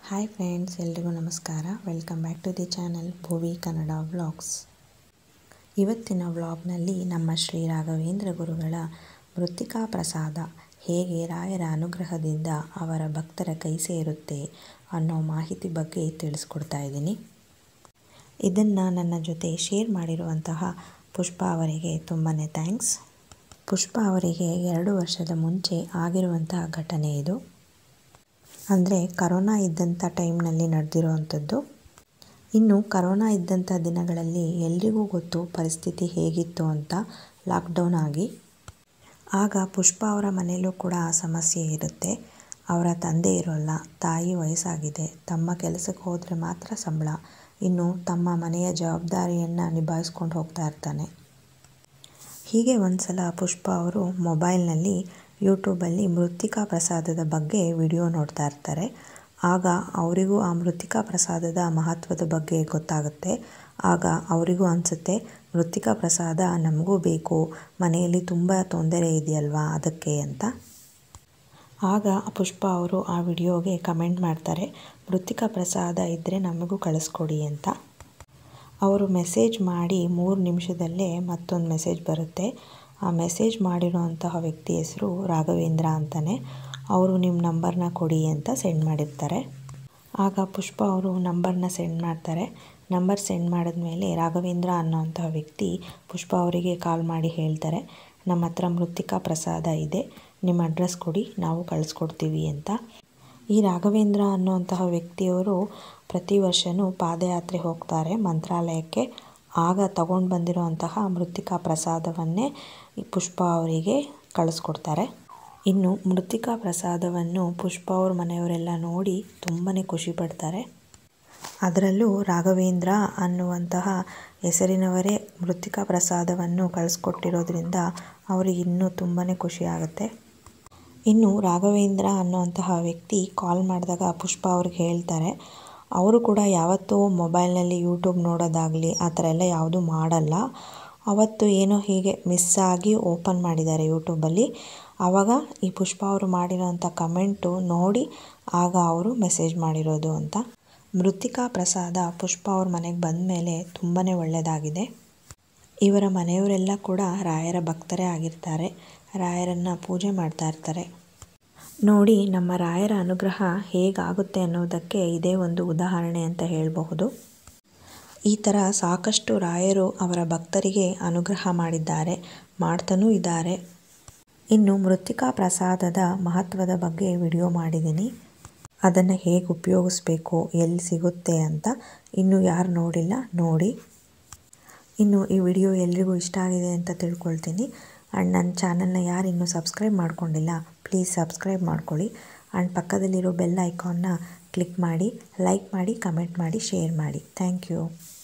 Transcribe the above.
Hi friends, ಎಲ್ರಿಗೂ ನಮಸ್ಕಾರ. Welcome back to the channel Bhuvi Kannada vlogs. ಇವತ್ತಿನ ವ್ಲಾಗ್ನಲ್ಲಿ ನಮ್ಮ ಶ್ರೀ ರಾಘವೇಂದ್ರ ಗುರುಗಳ ಮೃತ್ತಿಕಾ ಪ್ರಸಾದ ಹೇಗೆ ರಾಯರ ಅನುಗ್ರಹದಿಂದ ಅವರ ಭಕ್ತರ ಕೈ ಸೇರುತ್ತೆ ಅನ್ನೋ ಮಾಹಿತಿ ಬಗ್ಗೆ ತಿಳಿಸ್ಕೊಡ್ತಾ ಇದ್ದೀನಿ. ಇದನ್ನು ನನ್ನ ಜೊತೆ ಶೇರ್ ಮಾಡಿರುವಂತಹ ಪುಷ್ಪ ಅವರಿಗೆ ತುಂಬಾ ಥ್ಯಾಂಕ್ಸ್. ಪುಷ್ಪ ಅವರಿಗೆ 2 ವರ್ಷದ ಮುಂಚೆ ಆಗಿರುವಂತಹ ಘಟನೆ ಇದು. ಅಂದರೆ ಕರೋನಾ ಇದ್ದಂಥ ಟೈಮ್ನಲ್ಲಿ ನಡೆದಿರುವಂಥದ್ದು. ಇನ್ನು ಕರೋನಾ ಇದ್ದಂಥ ದಿನಗಳಲ್ಲಿ ಎಲ್ರಿಗೂ ಗೊತ್ತು ಪರಿಸ್ಥಿತಿ ಹೇಗಿತ್ತು ಅಂತ, ಲಾಕ್ಡೌನ್ ಆಗಿ. ಆಗ ಪುಷ್ಪ ಅವರ ಮನೆಯಲ್ಲೂ ಕೂಡ ಆ ಸಮಸ್ಯೆ ಇರುತ್ತೆ. ಅವರ ತಂದೆ ಇರೋಲ್ಲ, ತಾಯಿ ವಯಸ್ಸಾಗಿದೆ, ತಮ್ಮ ಕೆಲಸಕ್ಕೆ ಹೋದರೆ ಮಾತ್ರ ಸಂಬಳ, ಇನ್ನು ತಮ್ಮ ಮನೆಯ ಜವಾಬ್ದಾರಿಯನ್ನು ನಿಭಾಯಿಸ್ಕೊಂಡು ಹೋಗ್ತಾ ಇರ್ತಾನೆ. ಹೀಗೆ ಒಂದು ಸಲ ಪುಷ್ಪ ಅವರು ಮೊಬೈಲ್ನಲ್ಲಿ ಯೂಟ್ಯೂಬಲ್ಲಿ ಮೃತ್ತಿಕಾ ಪ್ರಸಾದದ ಬಗ್ಗೆ ವಿಡಿಯೋ ನೋಡ್ತಾ ಇರ್ತಾರೆ. ಆಗ ಅವರಿಗೂ ಆ ಮೃತ್ತಿಕಾ ಪ್ರಸಾದದ ಮಹತ್ವದ ಬಗ್ಗೆ ಗೊತ್ತಾಗುತ್ತೆ. ಆಗ ಅವರಿಗೂ ಅನಿಸುತ್ತೆ, ಮೃತ್ತಿಕಾ ಪ್ರಸಾದ ನಮಗೂ ಬೇಕು, ಮನೆಯಲ್ಲಿ ತುಂಬ ತೊಂದರೆ ಇದೆಯಲ್ವಾ ಅದಕ್ಕೆ ಅಂತ. ಆಗ ಪುಷ್ಪ ಅವರು ಆ ವಿಡಿಯೋಗೆ ಕಮೆಂಟ್ ಮಾಡ್ತಾರೆ, ಮೃತ್ತಿಕಾ ಪ್ರಸಾದ ಇದ್ದರೆ ನಮಗೂ ಕಳಿಸ್ಕೊಡಿ ಅಂತ. ಅವರು ಮೆಸೇಜ್ ಮಾಡಿ 3 ನಿಮಿಷದಲ್ಲೇ ಮತ್ತೊಂದು ಮೆಸೇಜ್ ಬರುತ್ತೆ. ಆ ಮೆಸೇಜ್ ಮಾಡಿರೋಂತಹ ವ್ಯಕ್ತಿ ಹೆಸರು ರಾಘವೇಂದ್ರ ಅಂತಾನೆ. ಅವರು ನಿಮ್ಮ ನಂಬರ್ನ ಕೊಡಿ ಅಂತ ಸೆಂಡ್ ಮಾಡಿರ್ತಾರೆ. ಆಗ ಪುಷ್ಪ ಅವರು ನಂಬರ್ನ ಸೆಂಡ್ ಮಾಡ್ತಾರೆ. ನಂಬರ್ ಸೆಂಡ್ ಮಾಡಿದ್ಮೇಲೆ ರಾಘವೇಂದ್ರ ಅನ್ನೋಂತಹ ವ್ಯಕ್ತಿ ಪುಷ್ಪ ಅವರಿಗೆ ಕಾಲ್ ಮಾಡಿ ಹೇಳ್ತಾರೆ, ನಮ್ಮ ಹತ್ರ ಮೃತ್ತಿಕಾ ಪ್ರಸಾದ ಇದೆ, ನಿಮ್ಮ ಅಡ್ರೆಸ್ ಕೊಡಿ, ನಾವು ಕಳಿಸ್ಕೊಡ್ತೀವಿ ಅಂತ. ಈ ರಾಘವೇಂದ್ರ ಅನ್ನೋಂತಹ ವ್ಯಕ್ತಿಯವರು ಪ್ರತಿ ವರ್ಷವೂ ಪಾದಯಾತ್ರೆ ಹೋಗ್ತಾರೆ ಮಂತ್ರಾಲಯಕ್ಕೆ. ಆಗ ತಗೊಂಡು ಬಂದಿರುವಂತಹ ಮೃತ್ತಿಕಾ ಪ್ರಸಾದವನ್ನೇ ಪುಷ್ಪ ಅವರಿಗೆ ಕಳಿಸ್ಕೊಡ್ತಾರೆ. ಇನ್ನು ಮೃತ್ತಿಕಾ ಪ್ರಸಾದವನ್ನು ಪುಷ್ಪ ಅವ್ರ ಮನೆಯವರೆಲ್ಲ ನೋಡಿ ತುಂಬಾ ಖುಷಿ ಪಡ್ತಾರೆ. ಅದರಲ್ಲೂ ರಾಘವೇಂದ್ರ ಅನ್ನುವಂತಹ ಹೆಸರಿನವರೇ ಮೃತ್ತಿಕಾ ಪ್ರಸಾದವನ್ನು ಕಳಿಸ್ಕೊಟ್ಟಿರೋದ್ರಿಂದ ಅವರಿಗೆ ಇನ್ನೂ ತುಂಬಾ ಖುಷಿ ಆಗುತ್ತೆ. ಇನ್ನು ರಾಘವೇಂದ್ರ ಅನ್ನುವಂತಹ ವ್ಯಕ್ತಿ ಕಾಲ್ ಮಾಡಿದಾಗ ಪುಷ್ಪ ಅವ್ರಿಗೆ ಹೇಳ್ತಾರೆ, ಅವರು ಕೂಡ ಯಾವತ್ತೂ ಮೊಬೈಲ್ನಲ್ಲಿ ಯೂಟ್ಯೂಬ್ ನೋಡೋದಾಗಲಿ ಆ ಥರ ಎಲ್ಲ ಯಾವುದೂ ಮಾಡಲ್ಲ. ಅವತ್ತು ಏನೋ ಹೀಗೆ ಮಿಸ್ ಆಗಿ ಓಪನ್ ಮಾಡಿದ್ದಾರೆ ಯೂಟ್ಯೂಬಲ್ಲಿ. ಆವಾಗ ಈ ಪುಷ್ಪ ಅವರು ಮಾಡಿರೋಂಥ ಕಮೆಂಟು ನೋಡಿ ಆಗ ಅವರು ಮೆಸೇಜ್ ಮಾಡಿರೋದು ಅಂತ. ಮೃತ್ತಿಕಾ ಪ್ರಸಾದ ಪುಷ್ಪ ಅವ್ರ ಮನೆಗೆ ಬಂದ ಮೇಲೆ ತುಂಬಾ ಒಳ್ಳೆಯದಾಗಿದೆ. ಇವರ ಮನೆಯವರೆಲ್ಲ ಕೂಡ ರಾಯರ ಭಕ್ತರೇ ಆಗಿರ್ತಾರೆ, ರಾಯರನ್ನು ಪೂಜೆ ಮಾಡ್ತಾ ಇರ್ತಾರೆ. ನೋಡಿ ನಮ್ಮ ರಾಯರ ಅನುಗ್ರಹ ಹೇಗಾಗುತ್ತೆ ಅನ್ನೋದಕ್ಕೆ ಇದೇ ಒಂದು ಉದಾಹರಣೆ ಅಂತ ಹೇಳಬಹುದು. ಈ ಥರ ಸಾಕಷ್ಟು ರಾಯರು ಅವರ ಭಕ್ತರಿಗೆ ಅನುಗ್ರಹ ಮಾಡಿದ್ದಾರೆ, ಮಾಡ್ತಾನೂ ಇದ್ದಾರೆ. ಇನ್ನು ಮೃತ್ತಿಕಾ ಪ್ರಸಾದದ ಮಹತ್ವದ ಬಗ್ಗೆ ವಿಡಿಯೋ ಮಾಡಿದ್ದೀನಿ. ಅದನ್ನು ಹೇಗೆ ಉಪಯೋಗಿಸ್ಬೇಕು, ಎಲ್ಲಿ ಸಿಗುತ್ತೆ ಅಂತ ಇನ್ನೂ ಯಾರು ನೋಡಿಲ್ಲ ನೋಡಿ. ಇನ್ನು ಈ ವಿಡಿಯೋ ಎಲ್ರಿಗೂ ಇಷ್ಟ ಆಗಿದೆ ಅಂತ ತಿಳ್ಕೊಳ್ತೀನಿ. ಆ್ಯಂಡ್ ನನ್ನ ಚಾನಲ್ನ ಯಾರು ಇನ್ನೂ ಸಬ್ಸ್ಕ್ರೈಬ್ ಮಾಡ್ಕೊಂಡಿಲ್ಲ ಪ್ಲೀಸ್ ಸಬ್ಸ್ಕ್ರೈಬ್ ಮಾಡ್ಕೊಳ್ಳಿ. ಆ್ಯಂಡ್ ಪಕ್ಕದಲ್ಲಿರೋ ಬೆಲ್ ಐಕಾನ್ನ ಕ್ಲಿಕ್ ಮಾಡಿ, ಲೈಕ್ ಮಾಡಿ, ಕಮೆಂಟ್ ಮಾಡಿ, ಶೇರ್ ಮಾಡಿ. Thank you.